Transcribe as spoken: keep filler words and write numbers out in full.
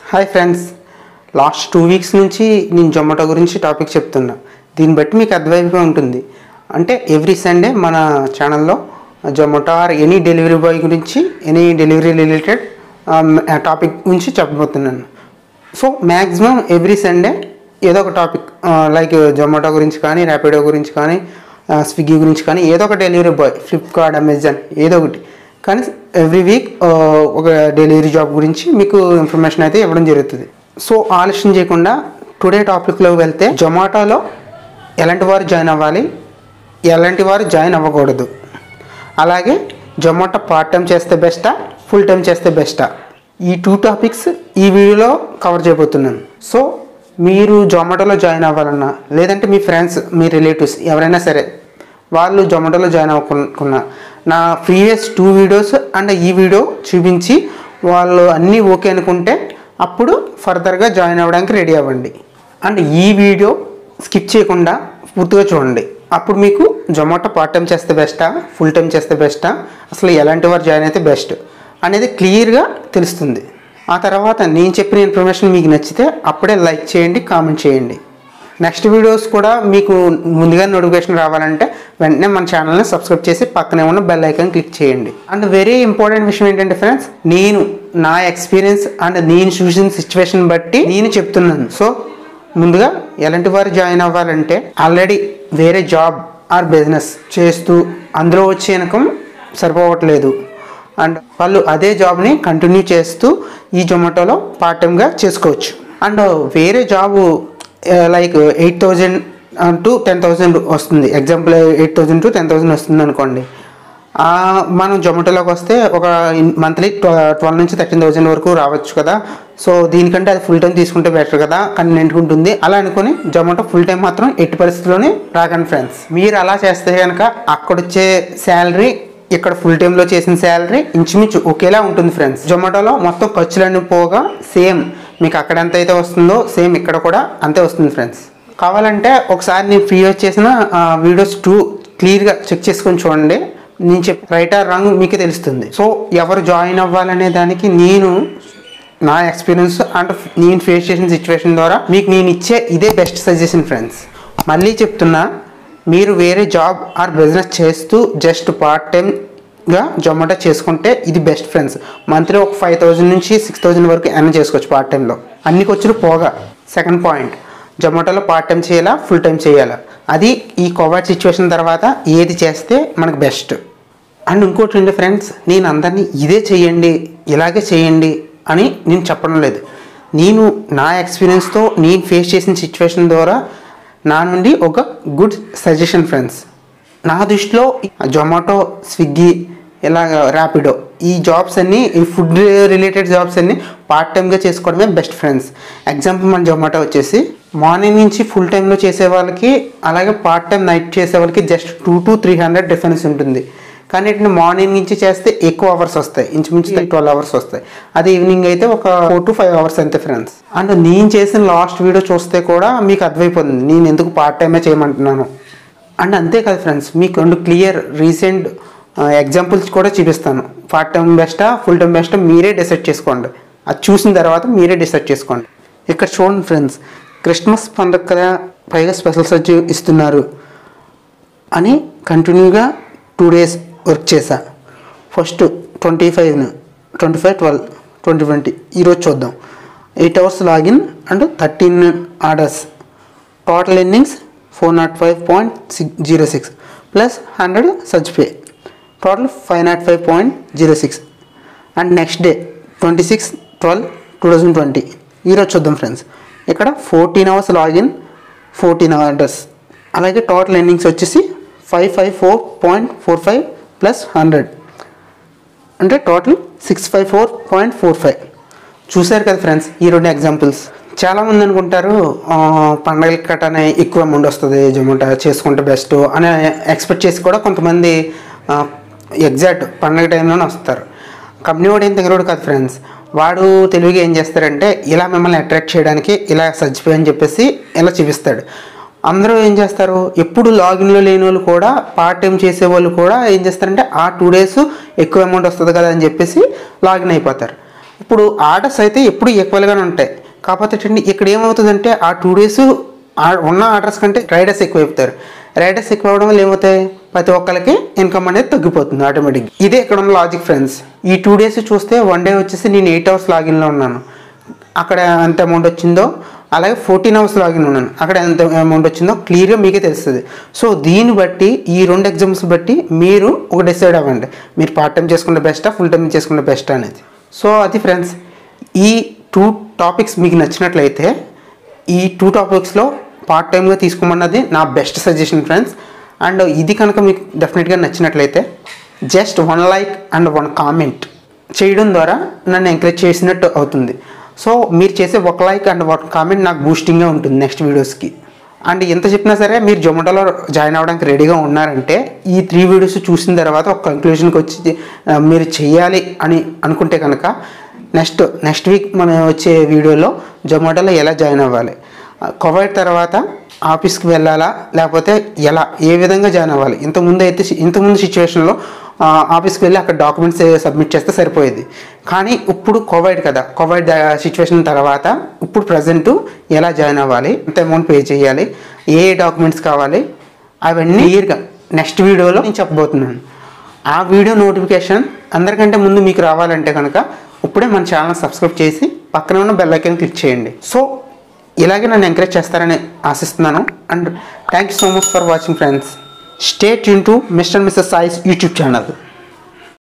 Hi friends, last two weeks నుంచి నేను జొమాటో గురించి టాపిక్ చెప్తున్నా. దీన్ని బట్టి మీకు అర్థమైపోయి ఉంటుంది. అంటే ఎవ్రీ సండే మన ఛానల్లో Zomato or any delivery boy గురించి, ఎనీ డెలివరీ రిలేటెడ్ టాపిక్ గురించి చెప్పబోతున్నాను. సో మ్యాక్సిమం ఎవ్రీ సండే ఏదో ఒక టాపిక్ లైక్ జొమాటో గురించి కానీ, ర్యాపిడో గురించి కానీ, స్విగ్గీ గురించి కానీ, ఏదో ఒక డెలివరీ బాయ్, ఫ్లిప్కార్ట్, అమెజాన్, ఏదో ఒకటి కానీ ఎవ్రీ వీక్ ఒక డెలివరీ జాబ్ గురించి మీకు ఇన్ఫర్మేషన్ అయితే ఇవ్వడం జరుగుతుంది. సో ఆలస్యం చేయకుండా టుడే టాపిక్లోకి వెళ్తే, జొమాటోలో ఎలాంటి వారు జాయిన్ అవ్వాలి, ఎలాంటి వారు జాయిన్ అవ్వకూడదు, అలాగే జొమాటో పార్ట్ టైం చేస్తే బెస్టా, ఫుల్ టైం చేస్తే బెస్టా, ఈ టూ టాపిక్స్ ఈ వీడియోలో కవర్ చేయబోతున్నాను. సో మీరు జొమాటోలో జాయిన్ అవ్వాలన్నా, లేదంటే మీ ఫ్రెండ్స్, మీ రిలేటివ్స్ ఎవరైనా సరే వాళ్ళు జొమాటోలో జాయిన్ అవ్వకున్నా, నా ప్రీవియస్ టూ వీడియోస్ అండ్ ఈ వీడియో చూపించి వాళ్ళు అన్నీ ఓకే అనుకుంటే అప్పుడు ఫర్దర్గా జాయిన్ అవ్వడానికి రెడీ అవ్వండి. అండ్ ఈ వీడియో స్కిప్ చేయకుండా పూర్తిగా చూడండి. అప్పుడు మీకు జొమాటో పార్ట్ టైం చేస్తే బెస్టా, ఫుల్ టైం చేస్తే బెస్టా, అసలు ఎలాంటి వారు జాయిన్ అయితే బెస్ట్ అనేది క్లియర్గా తెలుస్తుంది. ఆ తర్వాత నేను చెప్పిన ఇన్ఫర్మేషన్ మీకు నచ్చితే అప్పుడే లైక్ చేయండి, కామెంట్ చేయండి. నెక్స్ట్ వీడియోస్ కూడా మీకు ముందుగా నోటిఫికేషన్ రావాలంటే వెంటనే మన ఛానల్ని సబ్స్క్రైబ్ చేసి పక్కనే ఉన్న బెల్ ఐకాన్ క్లిక్ చేయండి. అండ్ వెరీ ఇంపార్టెంట్ విషయం ఏంటంటే ఫ్రెండ్స్, నేను నా ఎక్స్పీరియన్స్ అండ్ నేను చూసిన సిచ్యువేషన్ బట్టి నేను చెప్తున్నాను. సో ముందుగా ఎలాంటి వారు జాయిన్ అవ్వాలంటే, ఆల్రెడీ వేరే జాబ్ ఆర్ బిజినెస్ చేస్తూ అందులో వచ్చే ఇన్కమ్ సరిపోవట్లేదు అండ్ వాళ్ళు అదే జాబ్ని కంటిన్యూ చేస్తూ ఈ జొమాటోలో పార్ట్ టైంగా చేసుకోవచ్చు. అండ్ వేరే job like eight thousand to ten thousand వస్తుంది, example eight thousand to ten thousand వస్తుంది అనుకోండి. మనం జొమాటోలోకి వస్తే ఒక మంత్లీ ట్వెల్వ్ నుంచి థర్టీన్ థౌజండ్ వరకు రావచ్చు కదా. సో దీనికంటే అది ఫుల్ టైం తీసుకుంటే బెటర్ కదా, కన్వీనియంట్ ఉంటుంది అలా అనుకుని జొమాటో ఫుల్ టైం మాత్రం ఎట్టి పరిస్థితుల్లోనే రాకండి ఫ్రెండ్స్. మీరు అలా చేస్తే కనుక అక్కడొచ్చే శాలరీ ఇక్కడ ఫుల్ టైంలో చేసిన శాలరీ ఇంచుమించు ఒకేలా ఉంటుంది ఫ్రెండ్స్. జొమాటోలో మొత్తం ఖర్చులన్నీ పోగా సేమ్ మీకు అక్కడ ఎంత అయితే వస్తుందో సేమ్ ఇక్కడ కూడా అంతే వస్తుంది ఫ్రెండ్స్. కావాలంటే ఒకసారి నేను ఫ్రీ చేసిన వీడియోస్ టూ క్లియర్గా చెక్ చేసుకొని చూడండి. నేను చెప్పి రైట్ ఆర్ రాంగ్ మీకే తెలుస్తుంది. సో ఎవరు జాయిన్ అవ్వాలనే దానికి నేను నా ఎక్స్పీరియన్స్ అండ్ నేను ఫేస్ చేసిన సిచ్యువేషన్ ద్వారా మీకు నేను ఇచ్చే ఇదే బెస్ట్ సజెషన్ ఫ్రెండ్స్. మళ్ళీ చెప్తున్నా, మీరు వేరే జాబ్ ఆర్ బిజినెస్ చేస్తూ జస్ట్ పార్ట్ టైంగా జొమాటో చేసుకుంటే ఇది బెస్ట్ ఫ్రెండ్స్. మంత్లీ ఒక ఫైవ్ థౌజండ్ నుంచి సిక్స్ థౌజండ్ వరకు ఎర్న్ చేసుకోవచ్చు పార్ట్ టైంలో, అన్ని ఖర్చులు పోగా. సెకండ్ పాయింట్, జొమాటోలో పార్ట్ టైం చేయాలా, ఫుల్ టైం చేయాలా, అది ఈ కోవిడ్ సిచ్యువేషన్ తర్వాత ఏది చేస్తే మనకు బెస్ట్. అండ్ ఇంకోటి ఏంటి ఫ్రెండ్స్, నేను అందరినీ ఇదే చేయండి, ఇలాగే చేయండి అని నేను చెప్పడం లేదు. నేను నా ఎక్స్పీరియన్స్తో నేను ఫేస్ చేసిన సిచ్యువేషన్ ద్వారా నా నుండి ఒక గుడ్ సజెషన్ ఫ్రెండ్స్. నా దృష్టిలో జొమాటో, స్విగ్గీ, ఇలాగ ర్యాపిడో ఈ జాబ్స్ అన్నీ, ఈ ఫుడ్ రిలేటెడ్ జాబ్స్ అన్నీ పార్ట్ టైంగా చేసుకోవడమే బెస్ట్ ఫ్రెండ్స్. ఎగ్జాంపుల్ మన జొమాటో వచ్చేసి మార్నింగ్ నుంచి ఫుల్ టైంలో చేసే వాళ్ళకి, అలాగే పార్ట్ టైం నైట్ చేసే వాళ్ళకి just two to three hundred difference ఉంటుంది. కానీ ఇట్లా మార్నింగ్ నుంచి చేస్తే ఎక్కువ అవర్స్ వస్తాయి, ఇంచుమించు ట్వెల్వ్ అవర్స్ వస్తాయి. అదే ఈవినింగ్ అయితే ఒక ఫోర్ టు ఫైవ్ అవర్స్ అంతే ఫ్రెండ్స్. అండ్ నేను చేసిన లాస్ట్ వీడియో చూస్తే కూడా మీకు అర్థమైపోతుంది నేను ఎందుకు పార్ట్ టైమే చేయమంటున్నాను. అండ్ అంతేకాదు ఫ్రెండ్స్, మీకు రెండు క్లియర్ రీసెంట్ ఎగ్జాంపుల్స్ కూడా చూపిస్తాను. పార్ట్ టైం బెస్టా, ఫుల్ టైం బెస్టా మీరే డిసైడ్ చేసుకోండి. అది చూసిన తర్వాత మీరే డిసైడ్ చేసుకోండి. ఇక్కడ చూడండి ఫ్రెండ్స్, క్రిస్మస్ పండుగ కదా, పైగా స్పెషల్ సర్జ్ ఇస్తున్నారు అని కంటిన్యూగా టూ డేస్ వర్క్ చేశా. ఫస్ట్ ట్వంటీ ఫైవ్ను twenty five twelve twenty twenty ఈరోజు చూద్దాం. Eight hours login and thirteen orders, total earnings four nought five point six zero six plus hundred surge pay, total five nought five point zero six. And next day twenty six twelve two thousand twenty ఈరోజు చూద్దాం friends. ఇక్కడ fourteen hours login, fourteen orders, అలాగే total earnings వచ్చేసి five five four point four five plus hundred అంటే total six five four point four five. చూశారు కదా friends ఈ రెండు ఎగ్జాంపుల్స్. చాలామంది అనుకుంటారు పండగలకి కట్టానే ఎక్కువ అమౌంట్ వస్తుంది, జొమాటో చేసుకుంటే బెస్ట్ అని ఎక్స్పెక్ట్ చేసి కూడా కొంతమంది ఎగ్జాక్ట్ పండగ టైంలోనే వస్తారు. కంపెనీ వాడు ఏం దగ్గర కాదు ఫ్రెండ్స్, వాడు తెలివిగా ఏం చేస్తారంటే ఇలా మిమ్మల్ని అట్రాక్ట్ చేయడానికి ఇలా సర్చ్ పే అని చెప్పేసి ఇలా చూపిస్తాడు. అందరూ ఏం చేస్తారు, ఎప్పుడు లాగిన్లో లేని వాళ్ళు కూడా, పార్ట్ టైం చేసేవాళ్ళు కూడా ఏం చేస్తారంటే ఆ టూ డేస్ ఎక్కువ అమౌంట్ వస్తుంది కదా అని చెప్పేసి లాగిన్ అయిపోతారు. ఇప్పుడు ఆర్డర్స్ అయితే ఎప్పుడు ఈక్వల్గానే ఉంటాయి. కాకపోతే ఏంటంటే ఇక్కడ ఏమవుతుందంటే ఆ టూ డేస్ ఉన్న ఆర్డర్స్ కంటే రైడర్స్ ఎక్కువ అయిపోతారు. రైడర్స్ ఎక్కువ అవడం వల్ల ఏమవుతాయి, ప్రతి ఒక్కరికి ఇన్కమ్ అనేది తగ్గిపోతుంది ఆటోమేటిక్గా. ఇదే ఇక్కడ ఉన్న లాజిక్ ఫ్రెండ్స్. ఈ టూ డేస్ చూస్తే వన్ డే వచ్చేసి నేను ఎయిట్ అవర్స్ లాగిన్లో ఉన్నాను, అక్కడ ఎంత అమౌంట్ వచ్చిందో, అలాగే ఫోర్టీన్ అవర్స్ లాగిన్ ఉన్నాను, అక్కడ ఎంత అమౌంట్ వచ్చిందో క్లియర్గా మీకే తెలుస్తుంది. సో దీన్ని బట్టి ఈ రెండు ఎగ్జామ్స్ బట్టి మీరు ఒక డిసైడ్ అవ్వండి, మీరు పార్ట్ టైం చేసుకుంటే బెస్టా, ఫుల్ టైం చేసుకుంటే బెస్ట్ అనేది. సో అది ఫ్రెండ్స్, ఈ టూ టాపిక్స్ మీకు నచ్చినట్లయితే ఈ టూ టాపిక్స్లో పార్ట్ టైమ్గా తీసుకోమన్నది నా బెస్ట్ సజెషన్ ఫ్రెండ్స్. అండ్ ఇది కనుక మీకు డెఫినెట్గా నచ్చినట్లయితే just one like and one comment చేయడం ద్వారా నన్ను ఎంకరేజ్ చేసినట్టు అవుతుంది. సో మీరు చేసే ఒక లైక్ అండ్ ఒక కామెంట్ నాకు బూస్టింగ్గా ఉంటుంది నెక్స్ట్ వీడియోస్కి. అండ్ ఎంత చెప్పినా సరే మీరు జొమాటోలో జాయిన్ అవ్వడానికి రెడీగా ఉన్నారంటే ఈ త్రీ వీడియోస్ చూసిన తర్వాత ఒక కంక్లూజన్కి వచ్చి మీరు చేయాలి అని అనుకుంటే కనుక నెక్స్ట్ నెక్స్ట్ వీక్ మనం వచ్చే వీడియోలో జొమాటోలో ఎలా జాయిన్ అవ్వాలి, కోవిడ్ తర్వాత ఆఫీస్కి వెళ్ళాలా లేకపోతే ఎలా, ఏ విధంగా జాయిన్ అవ్వాలి. ఇంతకుముందు అయితే ఇంతకుముందు సిచ్యువేషన్లో ఆఫీస్కి వెళ్ళి అక్కడ డాక్యుమెంట్స్ సబ్మిట్ చేస్తే సరిపోయేది. కానీ ఇప్పుడు కోవిడ్ కదా, కోవిడ్ సిచ్యువేషన్ తర్వాత ఇప్పుడు ప్రజెంట్ ఎలా జాయిన్ అవ్వాలి, ఎంత అమౌంట్ పే చేయాలి, ఏ డాక్యుమెంట్స్ కావాలి, అవన్నీ క్లియర్గా నెక్స్ట్ వీడియోలో నేను చెప్పబోతున్నాను. ఆ వీడియో నోటిఫికేషన్ అందరికంటే ముందు మీకు రావాలంటే కనుక ఇప్పుడే మన ఛానల్ సబ్స్క్రైబ్ చేసి పక్కన ఉన్న బెల్ ఐకాన్ క్లిక్ చేయండి. సో ఇలాగే నన్ను ఎంకరేజ్ చేస్తారని ఆశిస్తున్నాను. And thank you so much for watching friends. Stay tune to mister missus Sai's YouTube channel.